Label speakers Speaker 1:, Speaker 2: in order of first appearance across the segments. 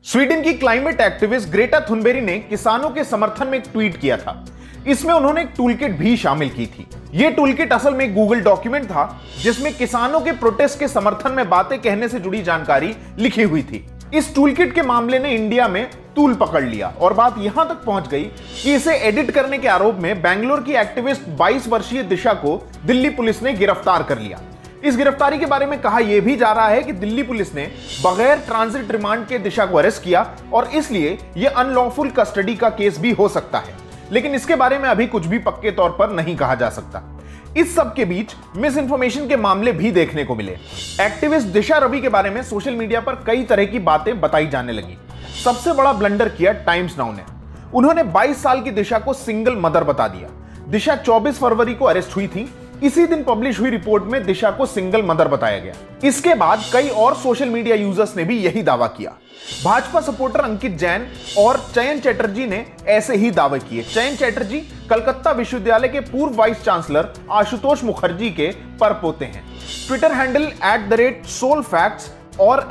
Speaker 1: Sweden की climate activist Greta थुनबेरी ने किसानों के समर्थन में एक ट्वीट किया था। इसमें उन्होंने एक टूलकिट भी शामिल की थी। यह टूलकिट असल में एक गूगल डॉक्यूमेंट था जिसमें किसानों के प्रोटेस्ट के समर्थन में बातें कहने से जुड़ी जानकारी लिखी हुई थी। इस टूलकिट के मामले ने इंडिया में तूल पकड़ लिया और बात यहां तक पहुंच गई कि इसे एडिट करने के आरोप में बेंगलुरु की एक्टिविस्ट 22 वर्षीय दिशा को दिल्ली पुलिस ने गिरफ्तार कर लिया। इस गिरफ्तारी के बारे में कहा यह भी जा रहा है कि दिल्ली पुलिस ने बगैर ट्रांजिट रिमांड के दिशा को अरेस्ट किया और इसलिए यह अनलॉफुल कस्टडी का केस भी हो सकता है, लेकिन इसके बारे में अभी कुछ भी पक्के तौर पर नहीं कहा जा सकता। इस सब के बीच मिस इन्फॉर्मेशन के मामले भी देखने को मिले। एक्टिविस्ट दिशा रवि के बारे में सोशल मीडिया पर कई तरह की बातें बताई जाने लगी। सबसे बड़ा ब्लंडर किया टाइम्स नाउ ने। उन्होंने 22 साल की दिशा को सिंगल मदर बता दिया। दिशा 24 फरवरी को अरेस्ट हुई थी। इसी दिन पब्लिश हुई रिपोर्ट में दिशा को सिंगल मदर बताया गया। इसके बाद कई और सोशल मीडिया यूजर्स ने भी यही दावा किया। भाजपा सपोर्टर अंकित जैन और चयन चैटर्जी ने ऐसे ही दावे किए। चयन चैटर्जी कलकत्ता विश्वविद्यालय के पूर्व वाइस चांसलर आशुतोष मुखर्जी के परपोते हैं। ट्विटर हैंडल @solfacts और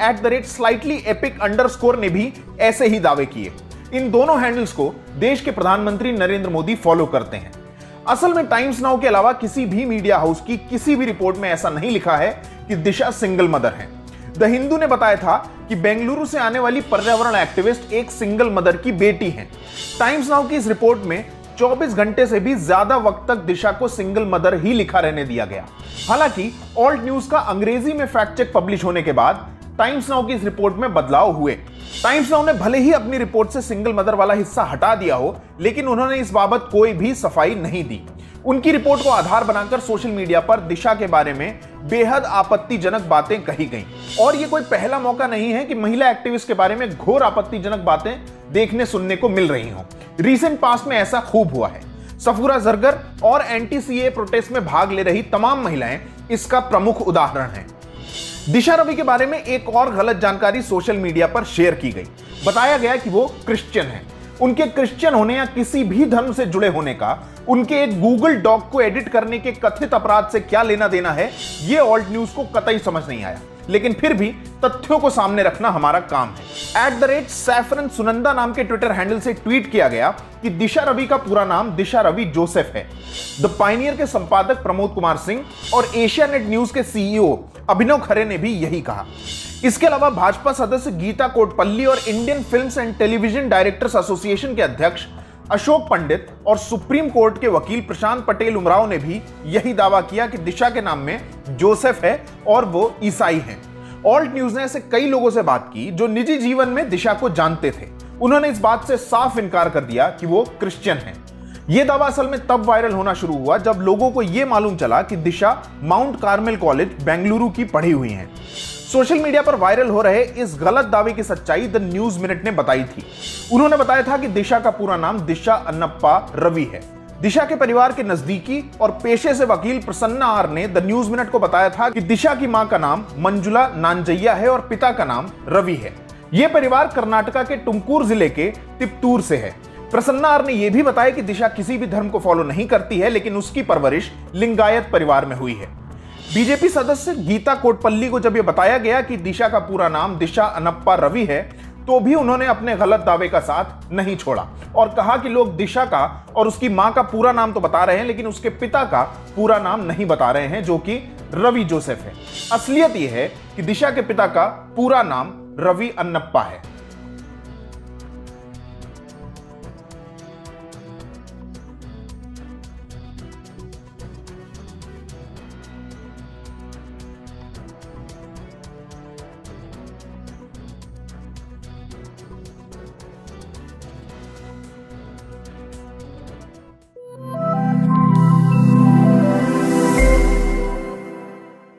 Speaker 1: @slightly_epic_ ने भी ऐसे ही दावे किए। इन दोनों हैंडल्स को देश के प्रधानमंत्री नरेंद्र मोदी फॉलो करते हैं। असल में टाइम्स नाउ के अलावा किसी भी मीडिया हाउस की किसी भी रिपोर्ट में ऐसा नहीं लिखा है कि दिशा सिंगल मदर है। द हिंदू ने बताया था कि बेंगलुरु से आने वाली पर्यावरण एक्टिविस्ट एक सिंगल मदर की बेटी हैं। टाइम्स नाउ की इस रिपोर्ट में 24 घंटे से भी ज्यादा वक्त तक दिशा को सिंगल मदर ही लिखा रहने दिया गया। हालांकि ऑल्ट न्यूज का अंग्रेजी में फैक्ट चेक पब्लिश होने के बाद टाइम्स नाउ की इस रिपोर्ट में बदलाव हुए। टाइम्स नाउ ने भले ही अपनी रिपोर्ट से सिंगल मदर वाला हिस्सा हटा दिया हो, लेकिन उन्होंने इस बाबत कोई भी सफाई नहीं दी। उनकी रिपोर्ट को आधार बनाकर सोशल मीडिया पर दिशा के बारे में बेहद आपत्तिजनक बातें कही गईं। और यह कोई पहला मौका नहीं है कि महिला एक्टिविस्ट के बारे में घोर आपत्तिजनक बातें देखने सुनने को मिल रही हों। रीसेंट पास्ट में ऐसा खूब हुआ है। सफूरा जरगर और एंटी-सीए प्रोटेस्ट में भाग ले रही तमाम महिलाएं इसका प्रमुख उदाहरण हैं। दिशा रवि के बारे में एक और गलत जानकारी सोशल मीडिया पर शेयर की गई। बताया गया कि वो क्रिश्चियन हैं। उनके क्रिश्चियन होने या किसी भी धर्म से जुड़े होने का उनके एक गूगल डॉक को एडिट करने के कथित अपराध से क्या लेना देना है, यह ऑल्ट न्यूज को कतई समझ नहीं आया। लेकिन फिर भी तथ्यों को सामने रखना हमारा काम है। @सैफरन सुनंदा नाम के ट्विटर हैंडल से ट्वीट किया गया कि दिशा रवि का पूरा नाम दिशा रवि जोसेफ है। द पायनियर के संपादक प्रमोद कुमार सिंह और एशिया नेट न्यूज के CEO अभिनव खरे ने भी यही कहा। इसके अलावा भाजपा सदस्य गीता कोटपल्ली और Indian films and television directors association के अध्यक्ष अशोक पंडित और सुप्रीम कोर्ट के वकील प्रशांत पटेल उमराव ने भी यही दावा किया कि दिशा के नाम में जोसेफ है और वो ईसाई हैं। ऑल्ट न्यूज ने ऐसे कई लोगों से बात की जो निजी जीवन में दिशा को जानते थे। उन्होंने इस बात से साफ इनकार कर दिया कि वो क्रिश्चियन हैं। यह दावा असल में तब वायरल होना शुरू हुआ जब लोगों को यह मालूम चला कि Disha Mount Carmel college Bengaluru की पढ़ी हुई हैं। सोशल मीडिया पर वायरल हो रहे इस गलत दावे की सच्चाई द न्यूज मिनट ने बताई थी। उन्होंने बताया था कि दिशा का पूरा नाम दिशा अन्नप्पा रवि है। दिशा के परिवार के नजदीकी और पेशे से वकील प्रसन्ना आर ने द न्यूज मिनट को बताया था कि दिशा की मां का नाम मंजुला नांजैया है और पिता का नाम रवि है। यह परिवार कर्नाटका के टुमकुर जिले के तिप्तूर से है। प्रसन्ना आर ने यह भी बताया कि दिशा किसी भी धर्म को फॉलो नहीं करती है, लेकिन उसकी परवरिश लिंगायत परिवार में हुई है। बीजेपी सदस्य गीता कोटपल्ली को जब यह बताया गया कि दिशा का पूरा नाम दिशा अन्नप्पा रवि है, तो भी उन्होंने अपने गलत दावे का साथ नहीं छोड़ा और कहा कि लोग दिशा का और उसकी मां का पूरा नाम तो बता रहे हैं, लेकिन उसके पिता का पूरा नाम नहीं बता रहे हैं, जो कि रवि जोसेफ है। असलियत यह है कि दिशा के पिता का पूरा नाम रवि अन्नप्पा है।